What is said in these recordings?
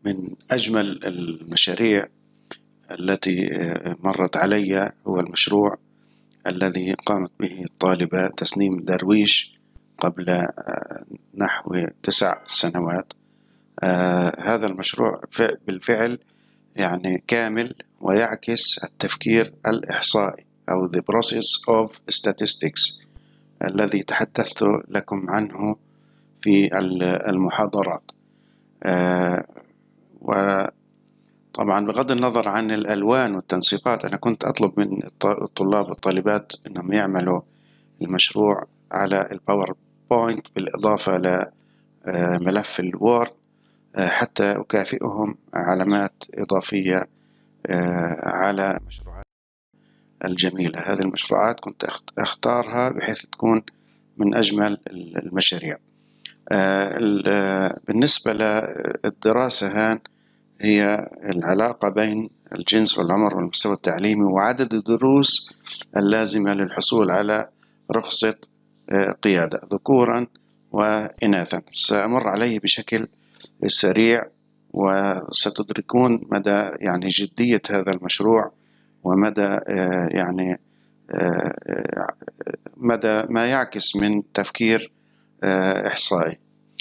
من أجمل المشاريع التي مرت علي هو المشروع الذي قامت به الطالبة تسنيم درويش قبل نحو 9 سنوات. هذا المشروع بالفعل يعني كامل ويعكس التفكير الإحصائي أو The Process of Statistics الذي تحدثت لكم عنه في المحاضرات. وطبعا بغض النظر عن الألوان والتنسيقات، أنا كنت أطلب من الطلاب والطالبات أنهم يعملوا المشروع على الباوربوينت بالإضافة لملف الوورد حتى أكافئهم علامات إضافية على مشروعات الجميلة. هذه المشروعات كنت أختارها بحيث تكون من أجمل المشاريع. بالنسبة للدراسة هي العلاقة بين الجنس والعمر والمستوى التعليمي وعدد الدروس اللازمة للحصول على رخصة قيادة ذكورا وإناثا. سأمر عليه بشكل سريع وستدركون مدى يعني جدية هذا المشروع ومدى يعني مدى ما يعكس من تفكير إحصائي.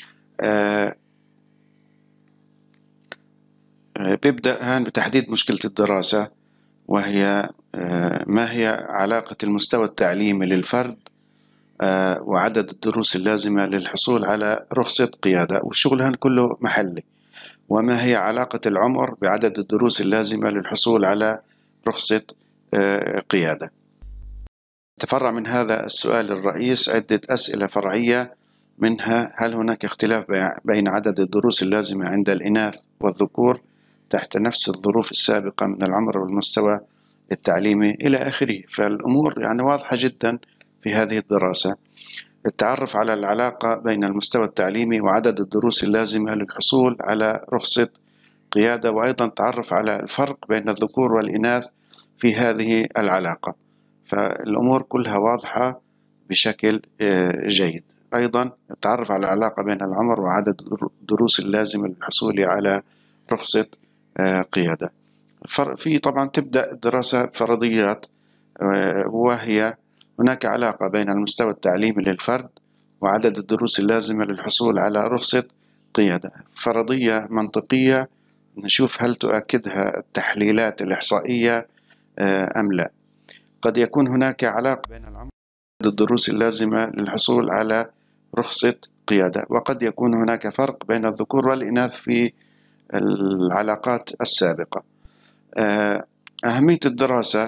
بيبدأ بتحديد مشكلة الدراسة، وهي ما هي علاقة المستوى التعليمي للفرد وعدد الدروس اللازمة للحصول على رخصة قيادة، والشغل كله محلي. وما هي علاقة العمر بعدد الدروس اللازمة للحصول على رخصة قيادة. تفرع من هذا السؤال الرئيس عدة أسئلة فرعية، منها هل هناك اختلاف بين عدد الدروس اللازمة عند الإناث والذكور تحت نفس الظروف السابقة من العمر والمستوى التعليمي إلى آخره. فالأمور يعني واضحة جدا في هذه الدراسة. التعرف على العلاقة بين المستوى التعليمي وعدد الدروس اللازمة للحصول على رخصة قيادة، وأيضا التعرف على الفرق بين الذكور والإناث في هذه العلاقة. فالأمور كلها واضحة بشكل جيد. أيضا التعرف على العلاقة بين العمر وعدد الدروس اللازمة للحصول على رخصة قيادة. في طبعا تبدأ الدراسة فرضيات، وهي هناك علاقة بين المستوى التعليمي للفرد وعدد الدروس اللازمة للحصول على رخصة قيادة. فرضية منطقية، نشوف هل تؤكدها التحليلات الإحصائية أم لا. قد يكون هناك علاقة بين العمر وعدد الدروس اللازمة للحصول على رخصة قيادة، وقد يكون هناك فرق بين الذكور والإناث في العلاقات السابقة. أهمية الدراسة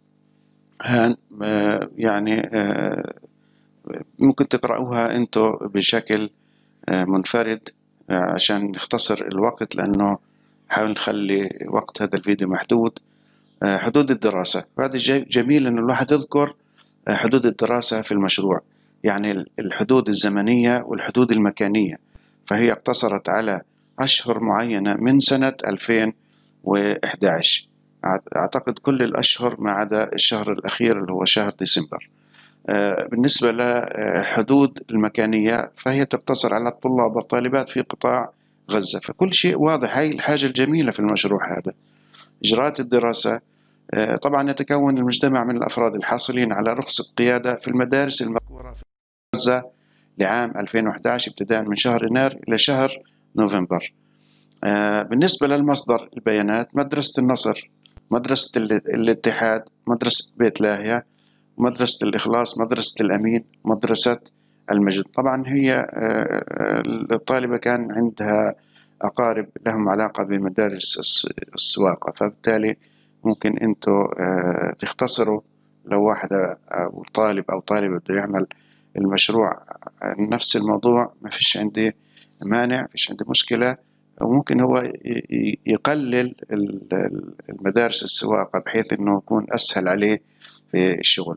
يعني ممكن تقرأوها أنتوا بشكل منفرد عشان نختصر الوقت، لأنه حاول نخلي وقت هذا الفيديو محدود. حدود الدراسة، وهذا جميل أن الواحد يذكر حدود الدراسة في المشروع، يعني الحدود الزمنية والحدود المكانية. فهي اقتصرت على أشهر معينة من سنة 2011، أعتقد كل الأشهر ما عدا الشهر الأخير اللي هو شهر ديسمبر. بالنسبة للحدود المكانية فهي تقتصر على الطلاب والطالبات في قطاع غزة. فكل شيء واضح. هاي الحاجة الجميلة في المشروع هذا. إجراءات الدراسة، طبعا يتكون المجتمع من الأفراد الحاصلين على رخصة قيادة في المدارس المذكورة في غزة لعام 2011 ابتداء من شهر يناير إلى شهر نوفمبر. بالنسبة للمصدر البيانات، مدرسة النصر، مدرسة الاتحاد، مدرسة بيت لاهيا، مدرسة الإخلاص، مدرسة الأمين، مدرسة المجد. طبعا هي الطالبة كان عندها أقارب لهم علاقة بمدارس السواقة، فبالتالي ممكن أنتوا تختصروا لو واحدة أو طالب أو طالبة بده يعمل المشروع نفس الموضوع، ما فيش عندي مانع، فيش عندي مشكلة. وممكن هو يقلل المدارس السواقة بحيث أنه يكون أسهل عليه في الشغل.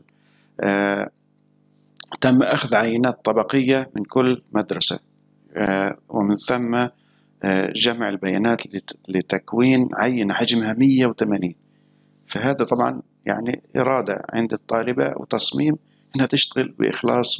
تم أخذ عينات طبقية من كل مدرسة، ومن ثم جمع البيانات لتكوين عينة حجمها 180. فهذا طبعا يعني إرادة عند الطالبة وتصميم أنها تشتغل بإخلاص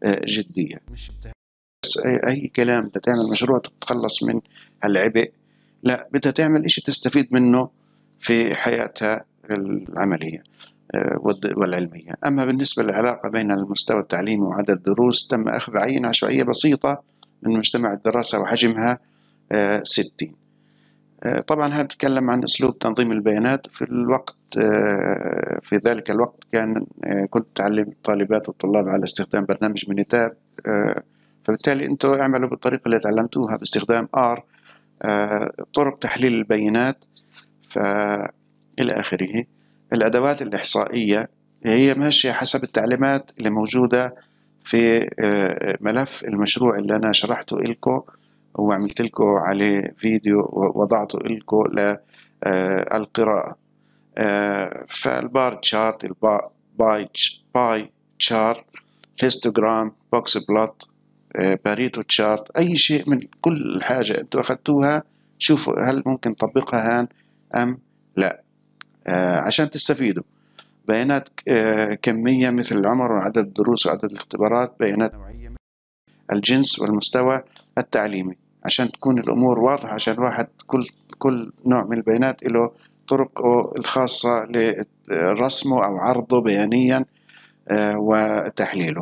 وجدية، مش بس أي كلام. تعمل مشروع تتخلص من هالعبء لا، بدها تعمل إشي تستفيد منه في حياتها العملية والعلمية. أما بالنسبة للعلاقة بين المستوى التعليمي وعدد الدروس، تم أخذ عينة عشوائية بسيطة من مجتمع الدراسة وحجمها 60. طبعا هذا بتكلم عن أسلوب تنظيم البيانات في الوقت. في ذلك الوقت كنت تعلم الطالبات والطلاب على استخدام برنامج مينيتاب. فبالتالي أنتم اعملوا بالطريقة اللي تعلمتوها باستخدام R. طرق تحليل البيانات إلى آخره. الأدوات الإحصائية هي ماشية حسب التعليمات اللي موجودة في ملف المشروع اللي أنا شرحته لكم وعملت لكم عليه فيديو ووضعته لكم للقراءة. فالبار تشارت، باي تشارت، هيستوجرام، بوكس بلوت، باريتو تشارت، أي شيء من كل حاجة أنتوا أخذتوها شوفوا هل ممكن تطبيقها هان أم لا، عشان تستفيدوا. بيانات كمية مثل العمر وعدد الدروس وعدد الاختبارات. بيانات نوعية مثل الجنس والمستوى التعليمي، عشان تكون الأمور واضحة، عشان الواحد كل نوع من البيانات له طرقه الخاصة لرسمه أو عرضه بيانيا وتحليله.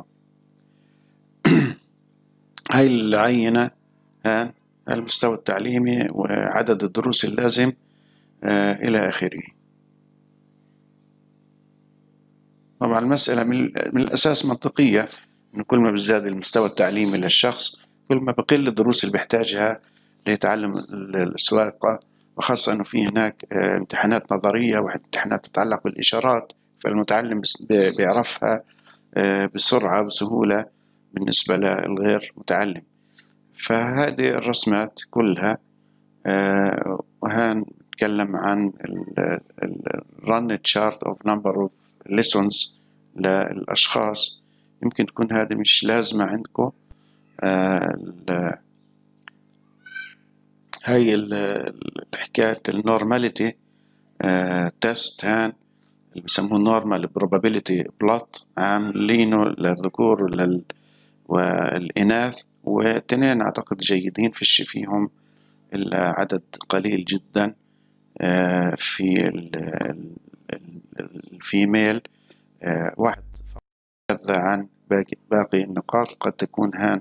هاي العينة هان المستوى التعليمي وعدد الدروس اللازم إلى آخره. طبعا المسألة من الأساس منطقية، إنه كل ما بيزداد المستوى التعليمي للشخص كل ما بقل الدروس اللي بيحتاجها ليتعلم السواقة، وخاصة إنه في هناك امتحانات نظرية وامتحانات تتعلق بالإشارات، فالمتعلم بيعرفها بسرعة بسهولة بالنسبة للغير متعلم. فهذه الرسمات كلها وهان نتكلم عن run chart of number of lessons للأشخاص. يمكن تكون هذه مش لازمة عندكم. هاي حكاية النورماليتي تيست هان اللي بيسموه نورمال probability plot، عاملينه للذكور والإناث، والتنين أعتقد جيدين فيش فيهم إلا عدد قليل جدا في الفيميل واحد فقط عن باقي النقاط. قد تكون هان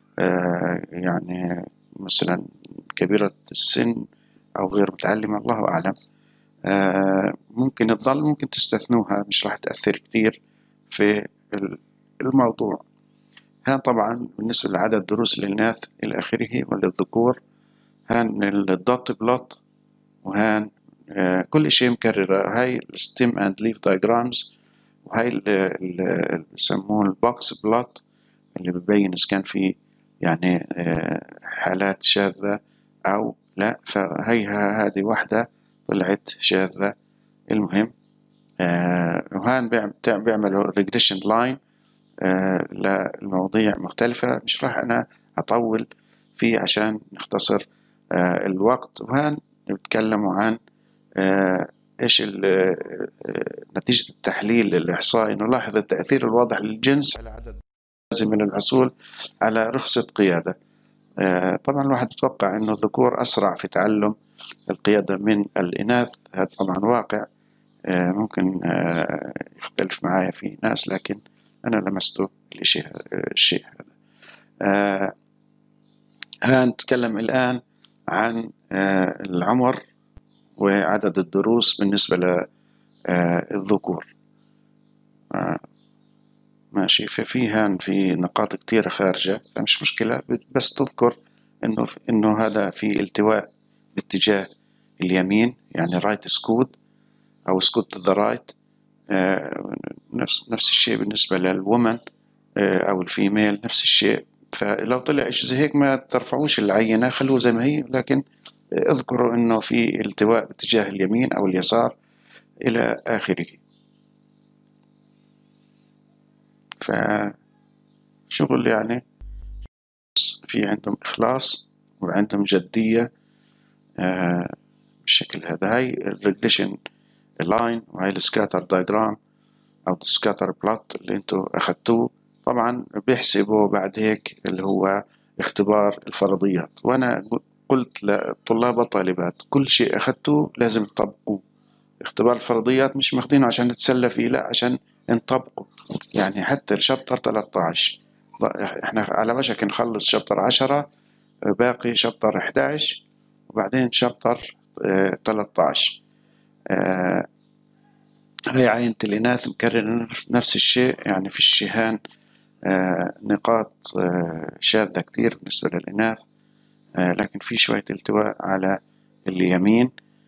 يعني مثلا كبيرة السن أو غير متعلمة، الله أعلم. ممكن تضل، ممكن تستثنوها، مش راح تأثر كتير في الموضوع. هان طبعا بالنسبة لعدد دروس للإناث إلى آخره وللذكور. هان الدوت بلوت، وهان كل شيء مكررة. هاي الستيم اند ليف دايجرامز، وهاي اللي بيسموه البوكس بلوت اللي ببين إذا كان في يعني حالات شاذة أو لا. فهي هذه واحدة طلعت شاذة. المهم وهان بيعملوا ريجريشن لاين للمواضيع مختلفة. مش راح أنا أطول فيه عشان نختصر الوقت. وهان بيتكلموا عن إيش نتيجة التحليل الإحصائي. نلاحظ التأثير الواضح للجنس على عدد لازم من الحصول على رخصة قيادة. طبعا الواحد يتوقع أنه الذكور أسرع في تعلم القيادة من الإناث. هذا طبعا واقع، ممكن يختلف معايا في ناس، لكن أنا لمسته الشيء هذا. هنتكلم الآن عن العمر وعدد الدروس بالنسبة للذكور. ماشي. في نقاط كتيرة خارجة، فمش مشكلة، بس تذكر إنه هذا في التواء باتجاه اليمين، يعني رايت سكود أو سكود تو ذا رايت. نفس الشيء بالنسبة للومن أو الفيميل، نفس الشيء. فلو طلع إيش زي هيك ما ترفعوش العينة، خلوه زي ما هي، لكن اذكروا إنه في التواء باتجاه اليمين أو اليسار إلى آخره. فشغل يعني في عندهم إخلاص وعندهم جدية بالشكل هذا. هاي الريجريشن لاين، وهاي السكاتر دايجرام أو السكاتر بلوت اللي انتوا أخذتوه. طبعا بيحسبوا بعد هيك اللي هو اختبار الفرضيات. وأنا قلت للطلاب والطالبات كل شيء أخذتوه لازم تطبقوه. اختبار الفرضيات مش ماخدينه عشان نتسلى فيه، لا، عشان نطبقه. يعني حتى الشابتر 13 احنا على وشك نخلص شابتر 10، باقي شابتر 11 وبعدين شابتر 13. هي عينة الإناث مكرر نفس الشيء، يعني في الشهان نقاط شاذة كتير بالنسبة للإناث، لكن في شوية التواء على اليمين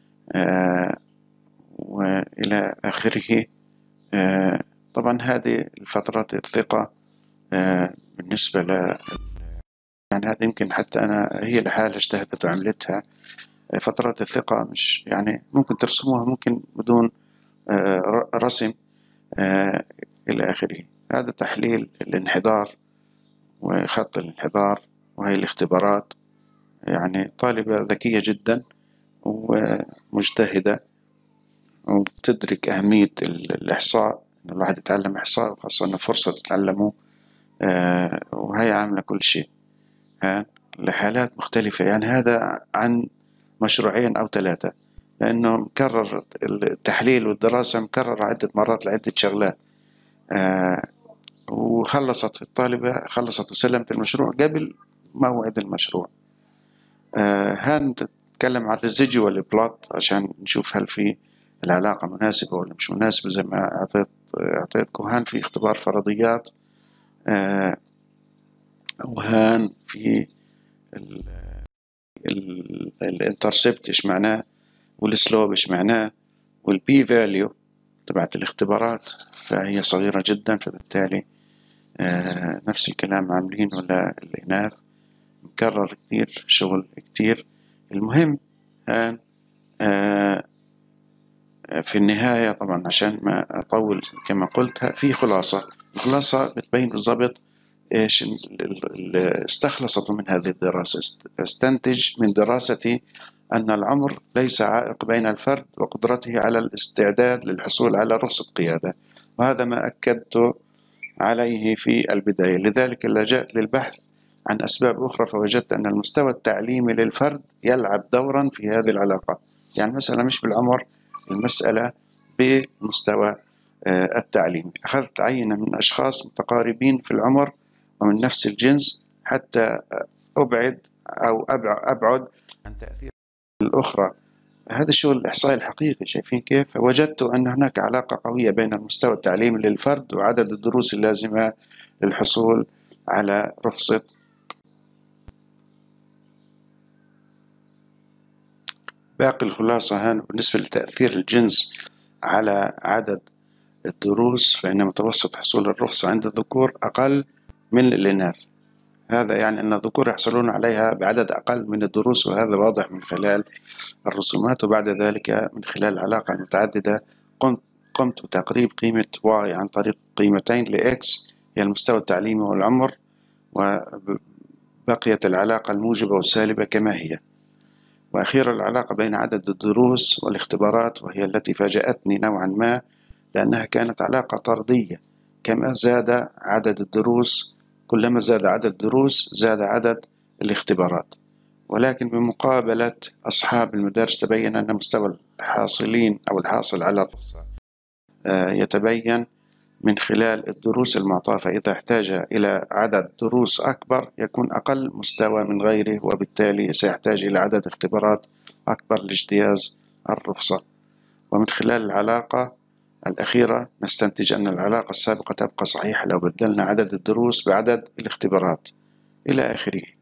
وإلى آخره. طبعا هذه الفترات الثقة بالنسبة يعني هذه يمكن حتى أنا هي لحالها اجتهدت وعملتها. فترات الثقة مش يعني ممكن ترسموها، ممكن بدون رسم إلى آخره. هذا تحليل الانحدار وخط الانحدار، وهي الاختبارات. يعني طالبة ذكية جدا ومجتهدة وتدرك أهمية الإحصاء، إن الواحد يتعلم إحصاء، وخاصة إنه فرصة تتعلمه. وهي عاملة كل شيء لحالات مختلفة. يعني هذا عن مشروعين أو 3، لأنه مكرر التحليل والدراسة، مكرر عدة مرات لعدة شغلات. وخلصت الطالبة، خلصت وسلمت المشروع قبل موعد المشروع. هنتكلم عن الريزيديوال بلوت عشان نشوف هل في العلاقة مناسبة ولا مش مناسبة. زي ما أعطيتكم هان في اختبار فرضيات، وهان في الانترسبت ايش معناه، والسلوب ايش معناه، والبي فاليو تبعت الاختبارات فهي صغيرة جدا، فبالتالي نفس الكلام عاملين ولا الإناث، مكرر كتير، شغل كتير. المهم في النهاية طبعا عشان ما أطول كما قلت، في خلاصة. الخلاصة بتبين بالضبط إيش استخلصته من هذه الدراسة. استنتج من دراستي أن العمر ليس عائق بين الفرد وقدرته على الاستعداد للحصول على رخصة قيادة، وهذا ما أكدت عليه في البداية. لذلك لجأت للبحث عن أسباب أخرى، فوجدت أن المستوى التعليمي للفرد يلعب دورا في هذه العلاقة. يعني المسألة مش بالعمر، المسألة بمستوى التعليم. أخذت عينة من أشخاص متقاربين في العمر ومن نفس الجنس حتى أبعد عن تأثير الأخرى. هذا الشغل الإحصائي الحقيقي، شايفين كيف؟ وجدت أن هناك علاقة قوية بين المستوى التعليمي للفرد وعدد الدروس اللازمة للحصول على رخصة. باقي الخلاصة هنا بالنسبة لتأثير الجنس على عدد الدروس، فإن متوسط حصول الرخصة عند الذكور أقل من الإناث. هذا يعني أن الذكور يحصلون عليها بعدد أقل من الدروس، وهذا واضح من خلال الرسومات. وبعد ذلك من خلال العلاقة المتعددة قمت بتقريب قيمة y عن طريق قيمتين لx هي المستوى التعليمي والعمر، وبقيت العلاقة الموجبة والسالبة كما هي. وأخيرا العلاقة بين عدد الدروس والاختبارات، وهي التي فاجأتني نوعا ما، لأنها كانت علاقة طردية. كما زاد عدد الدروس، كلما زاد عدد الدروس زاد عدد الاختبارات. ولكن بمقابلة أصحاب المدارس تبين أن مستوى الحاصلين أو الحاصل على الرخصة يتبين من خلال الدروس المعطاة، فإذا احتاج إلى عدد دروس أكبر يكون أقل مستوى من غيره، وبالتالي سيحتاج إلى عدد اختبارات أكبر لاجتياز الرخصة. ومن خلال العلاقة الأخيرة نستنتج أن العلاقة السابقة تبقى صحيحة لو بدلنا عدد الدروس بعدد الاختبارات إلى آخره.